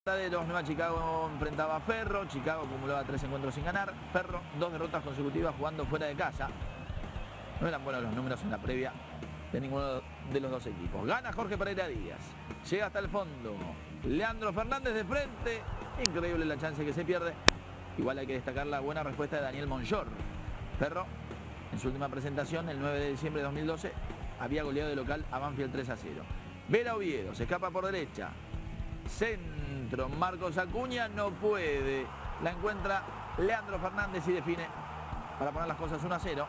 Mataderos, Nueva Chicago enfrentaba a Ferro. Chicago acumulaba 3 encuentros sin ganar. Ferro, 2 derrotas consecutivas jugando fuera de casa. No eran buenos los números en la previa de ninguno de los dos equipos. Gana Jorge Pereira Díaz. Llega hasta el fondo. Leandro Fernández de frente. Increíble la chance que se pierde. Igual hay que destacar la buena respuesta de Daniel Monchor. Ferro, en su última presentación, el 9 de diciembre de 2012, había goleado de local a Banfield 3-0. Vera Oviedo, se escapa por derecha. Centro, Marcos Acuña no puede. La encuentra Leandro Fernández y define para poner las cosas 1-0.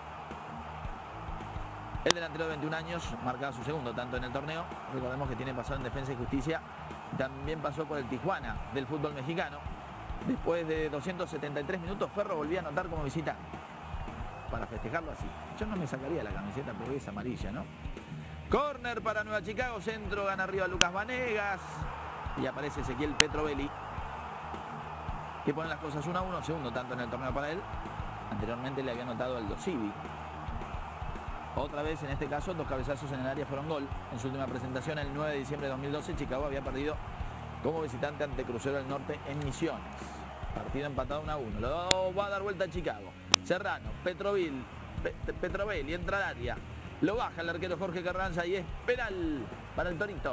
El delantero de 21 años marca su segundo tanto en el torneo. Recordemos que tiene pasado en Defensa y Justicia. También pasó por el Tijuana del fútbol mexicano. Después de 273 minutos, Ferro volvía a anotar como visitante. Para festejarlo así. Yo no me sacaría la camiseta porque es amarilla, ¿no? Corner para Nueva Chicago. Centro, gana arriba Lucas Vanegas. Y aparece Ezequiel Petrovelli, que pone las cosas 1-1. Segundo tanto en el torneo para él. Anteriormente le había anotado Aldo Civi. Otra vez, en este caso, 2 cabezazos en el área fueron gol. En su última presentación, el 9 de diciembre de 2012, Chicago había perdido como visitante ante Crucero del Norte en Misiones. Partido empatado 1-1. Lo va a dar vuelta a Chicago. Serrano, Petrovelli entra al área. Lo baja el arquero Jorge Carranza y es penal para el Torito.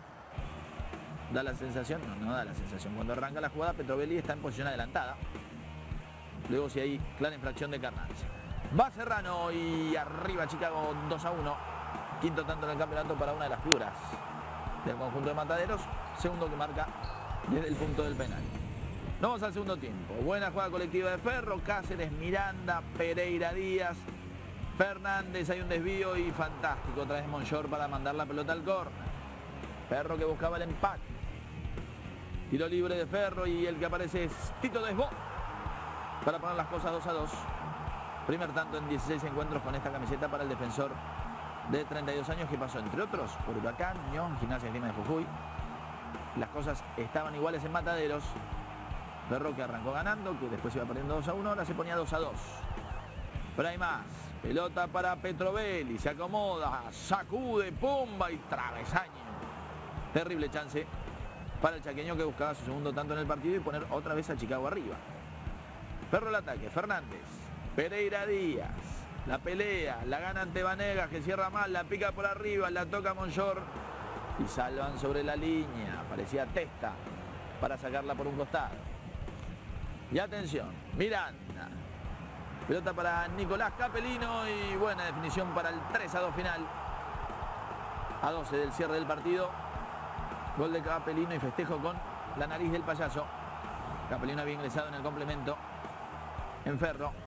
Da la sensación, no da la sensación. Cuando arranca la jugada, Petrovelli está en posición adelantada. Luego si hay clara infracción de Carranza. Va Serrano y arriba Chicago 2-1. Quinto tanto en el campeonato para una de las figuras del conjunto de Mataderos. Segundo que marca desde el punto del penal. Vamos al segundo tiempo. Buena jugada colectiva de Ferro. Cáceres, Miranda, Pereira Díaz, Fernández. Hay un desvío y fantástico. Otra vez Monchor para mandar la pelota al córner. Ferro que buscaba el empate. Tiro libre de Ferro y el que aparece es Tito Desbó para poner las cosas 2-2. Primer tanto en 16 encuentros con esta camiseta para el defensor de 32 años que pasó, entre otros, por Huracán, Unión, Gimnasia Grima de Jujuy. Las cosas estaban iguales en Mataderos. Ferro que arrancó ganando, que después iba perdiendo 2-1, ahora se ponía 2-2. Pero hay más. Pelota para Petrovelli, se acomoda, sacude, pumba y travesaño. Terrible chance para el chaqueño que buscaba su segundo tanto en el partido y poner otra vez a Chicago arriba. Ferro el ataque, Fernández, Pereira Díaz, la pelea, la gana ante Vanegas que cierra mal, la pica por arriba, la toca Monchor y salvan sobre la línea. Parecía Testa para sacarla por un costado. Y atención, Miranda. Pelota para Nicolás Capelino y buena definición para el 3-2 final. A 12 del cierre del partido. Gol de Capelino y festejo con la nariz del payaso. Capelino había ingresado en el complemento en Ferro.